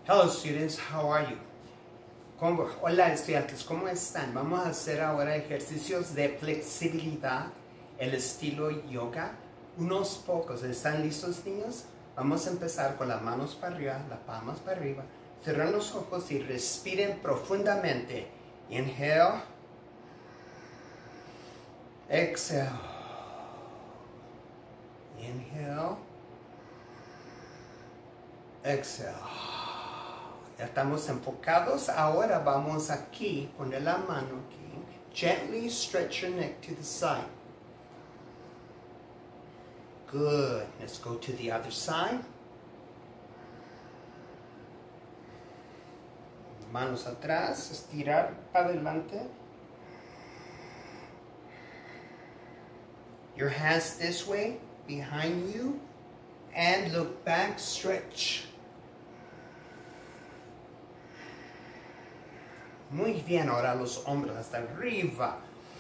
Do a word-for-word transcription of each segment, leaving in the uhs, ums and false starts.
Hello students, how are you? ¿Cómo? Hola estudiantes, ¿cómo están? Vamos a hacer ahora ejercicios de flexibilidad, el estilo yoga, unos pocos. ¿Están listos, niños? Vamos a empezar con las manos para arriba, las palmas para arriba. Cierren los ojos y respiren profundamente. Inhale. Exhale. Inhale. Exhale. Ya estamos enfocados. Ahora vamos aquí, poner la mano aquí. Gently stretch your neck to the side. Good. Let's go to the other side. Manos atrás, estirar para adelante. Your hands this way, behind you, and look back, stretch. Muy bien, ahora los hombros hasta arriba.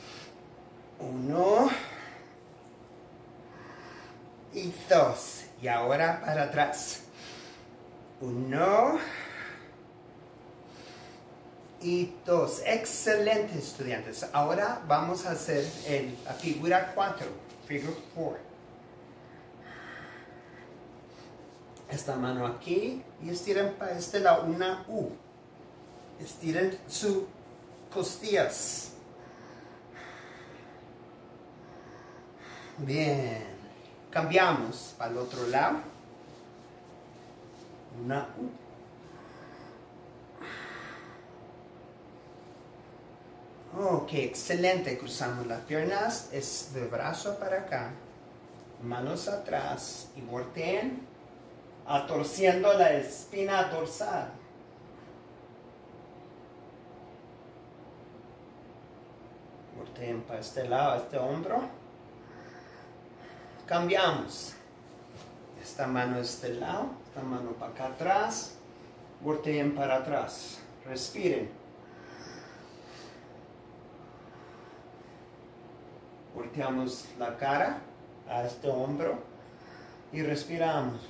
Uno. Y dos. Y ahora para atrás. Uno. Y dos. Excelente, estudiantes. Ahora vamos a hacer el, la figura cuatro. Figure four. Esta mano aquí. Y estiren para este lado una U. Estiren sus costillas. Bien. Cambiamos para el otro lado. Una U. Ok, excelente. Cruzamos las piernas. Es de brazo para acá. Manos atrás. Y volteen. Atorciendo la espina dorsal. Volteen para este lado, este hombro. Cambiamos. Esta mano a este lado, esta mano para acá atrás. Volteen para atrás. Respiren. Volteamos la cara a este hombro y respiramos.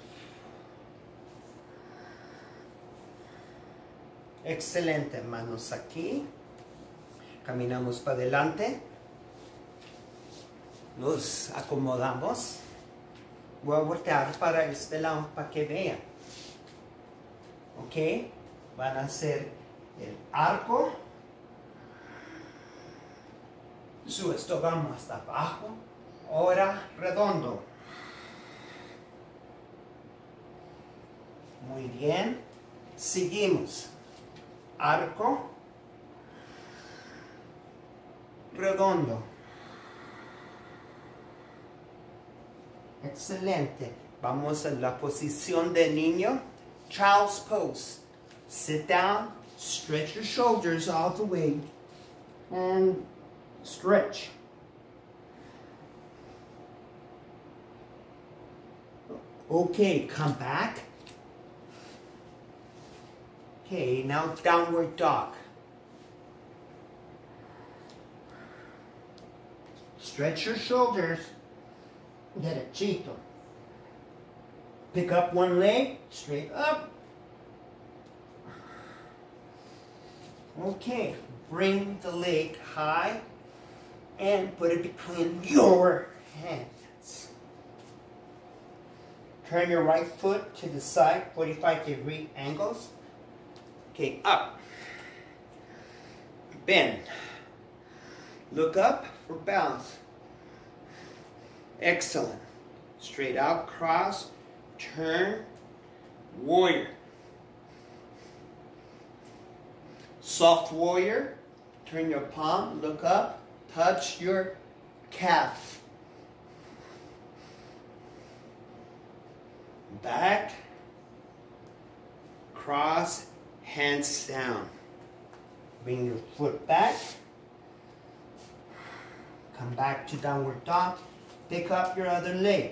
Excelente. Manos aquí. Caminamos para adelante. Nos acomodamos. Voy a voltear para este lado para que vean. Ok. Van a hacer el arco. Su estómago hasta abajo. Ahora redondo. Muy bien. Seguimos. Arco. Redondo. Excelente. Vamos a la posición de niño. Child's pose. Sit down. Stretch your shoulders all the way. And stretch. Okay, come back. Okay, now downward dog. Stretch your shoulders. Derechito. Pick up one leg, straight up. Okay, bring the leg high and put it between your hands. Turn your right foot to the side, forty-five degree angles. Okay, up. Bend. Look up for balance. Excellent. Straight out, cross, turn, warrior. Soft warrior. Turn your palm, look up, touch your calf. Back, cross, hands down. Bring your foot back. Come back to downward dog. Pick up your other leg.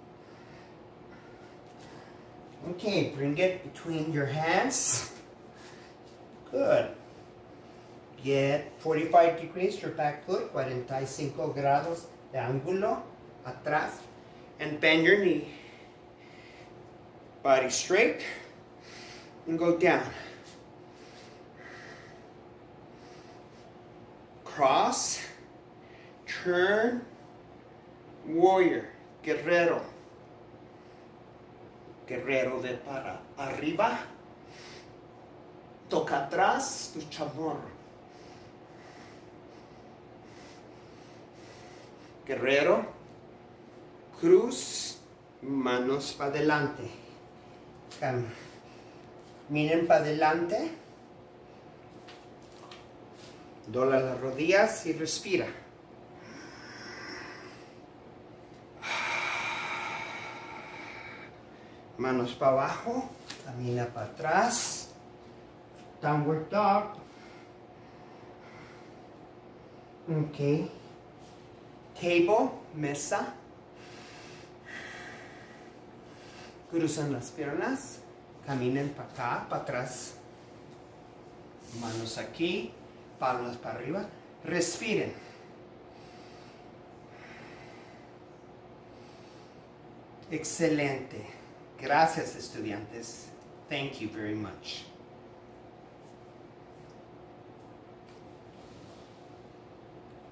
Okay, bring it between your hands. Good. Get forty-five degrees, your back foot, forty-five grados de ángulo atrás. And bend your knee. Body straight. and go down. Cross, turn, warrior, guerrero. Guerrero de para arriba. Toca atrás tu chamorro. Guerrero, cruz, manos para adelante. Cam miren para adelante. Dobla las rodillas y respira. Manos para abajo, camina para atrás. Downward dog. Ok. Table, mesa. Cruzan las piernas. Caminen para acá, para atrás. Manos aquí, palmas para arriba. Respiren. Excelente. Gracias, estudiantes. Thank you very much.